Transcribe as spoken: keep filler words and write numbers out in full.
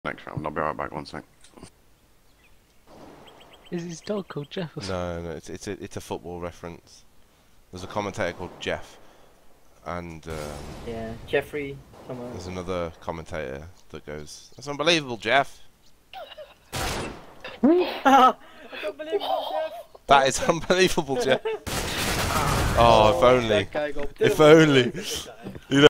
next round. I'll be right back. One sec. Is his dog called Jeff? Or No, no, it's it's a it's a football reference. There's a commentator called Jeff, and um, Yeah, Jeffrey. Someone. there's another commentator that goes, "That's unbelievable, Jeff." I don't believe it, Jeff. That is unbelievable, Jeff. Oh, if only, That guy got- if only. You know.